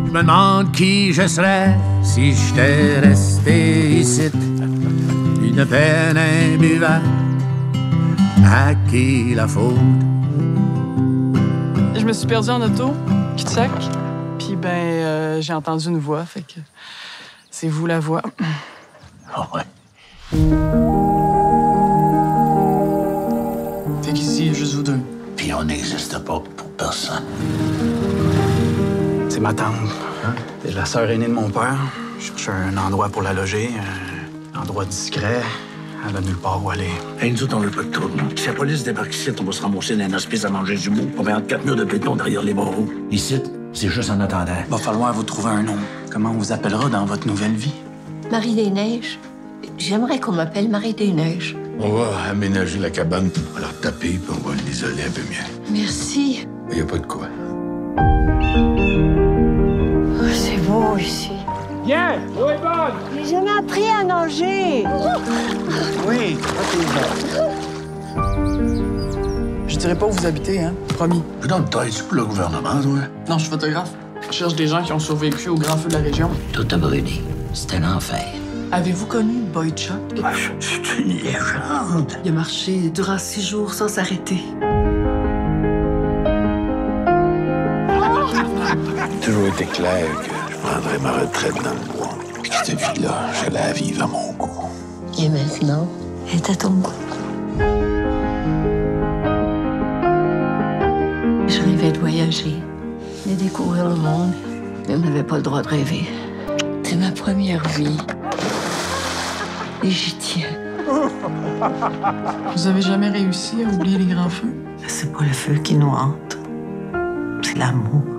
Je me demande qui je serais si j'étais resté ici. Une peine imbuvable, à qui la faute? Je me suis perdue en auto, cul-de-sac, puis j'ai entendu une voix, fait que c'est vous la voix. Ah ouais. Fait qu'ici, il y a juste vous deux. Puis on n'existe pas pour personne. C'est ma tante. C'est la sœur aînée de mon père. Je cherche un endroit pour la loger, un endroit discret. Elle a nulle part où aller. Hey, nous autres, on veut pas de trouble. Si la police débarque ici, on va se ramasser dans un hospice à manger du mou. On va entre 4 murs de béton derrière les barreaux. Ici, c'est juste en attendant. Va falloir vous trouver un nom. Comment on vous appellera dans votre nouvelle vie? Marie des Neiges. J'aimerais qu'on m'appelle Marie des Neiges. On va aménager la cabane, on va la retaper, puis on va l'isoler un peu mieux. Merci. Il n'y a pas de quoi. Oh, c'est beau ici. Viens, l'eau est bonne. J'ai jamais appris à nager. Oui, Je dirais pas où vous habitez, hein? Promis. Je donne taille pour le gouvernement, toi. Non, je suis photographe. Je cherche des gens qui ont survécu au grand feu de la région. Tout a brûlé. C'était un enfer. Avez-vous connu Boy Chuck? C'est une légende. Il a marché durant 6 jours sans s'arrêter. Toujours été clair que je prendrais ma retraite dans le bois. Puis que cette vie-là, j'allais la vivre à mon goût. Et maintenant, elle est à ton goût. Je rêvais de voyager, de découvrir le monde, mais on n'avait pas le droit de rêver. C'est ma première vie. Et j'y tiens. Vous avez jamais réussi à oublier les grands feux? C'est pas le feu qui nous hante, c'est l'amour.